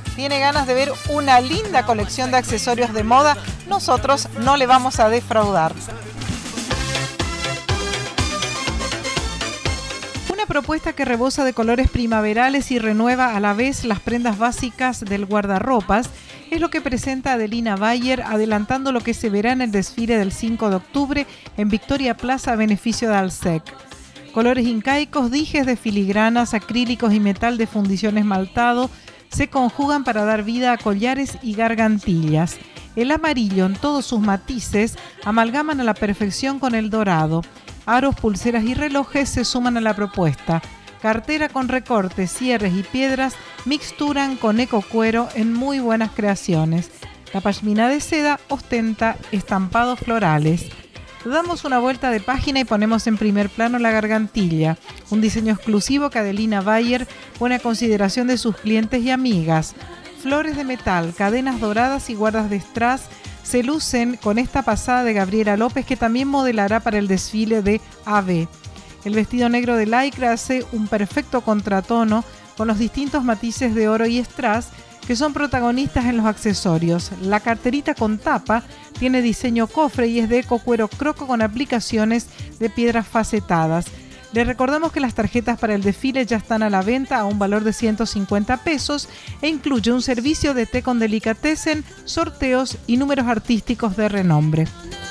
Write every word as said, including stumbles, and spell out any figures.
¿Tiene ganas de ver una linda colección de accesorios de moda? Nosotros no le vamos a defraudar. Una propuesta que rebosa de colores primaverales y renueva a la vez las prendas básicas del guardarropas es lo que presenta Adelina Bayer, adelantando lo que se verá en el desfile del cinco de octubre en Victoria Plaza a beneficio de Alsec. Colores incaicos, dijes de filigranas, acrílicos y metal de fundición esmaltado se conjugan para dar vida a collares y gargantillas. El amarillo en todos sus matices amalgaman a la perfección con el dorado. Aros, pulseras y relojes se suman a la propuesta. Cartera con recortes, cierres y piedras mixturan con ecocuero en muy buenas creaciones. La pashmina de seda ostenta estampados florales. Damos una vuelta de página y ponemos en primer plano la gargantilla, un diseño exclusivo que Adelina Bayer pone a consideración de sus clientes y amigas. Flores de metal, cadenas doradas y guardas de strass se lucen con esta pasada de Gabriela López, que también modelará para el desfile de A B. El vestido negro de lycra hace un perfecto contratono con los distintos matices de oro y strass que son protagonistas en los accesorios. La carterita con tapa tiene diseño cofre y es de ecocuero croco con aplicaciones de piedras facetadas. Les recordamos que las tarjetas para el desfile ya están a la venta a un valor de ciento cincuenta pesos e incluye un servicio de té con delicatessen, sorteos y números artísticos de renombre.